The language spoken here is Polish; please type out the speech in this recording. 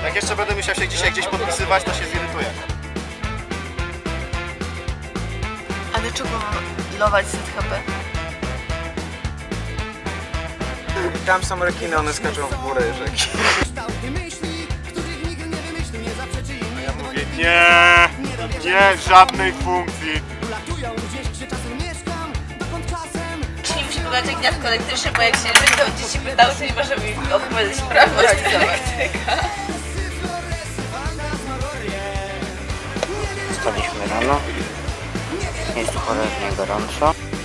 Jak jeszcze będę musiał się dzisiaj gdzieś podpisywać, to się zirytuję. A dlaczego mam lować ZHP? Tam są rekiny, one skaczą w górę rzeki. Ja mówię nie żadnej funkcji. Nie musi pogadać jak gniazdko elektryczne, bo jak się będą dzieci pytały, to nie możemy im opowiedzieć sprawność elektryka. Wstaliśmy rano, jest cholernie gorąco.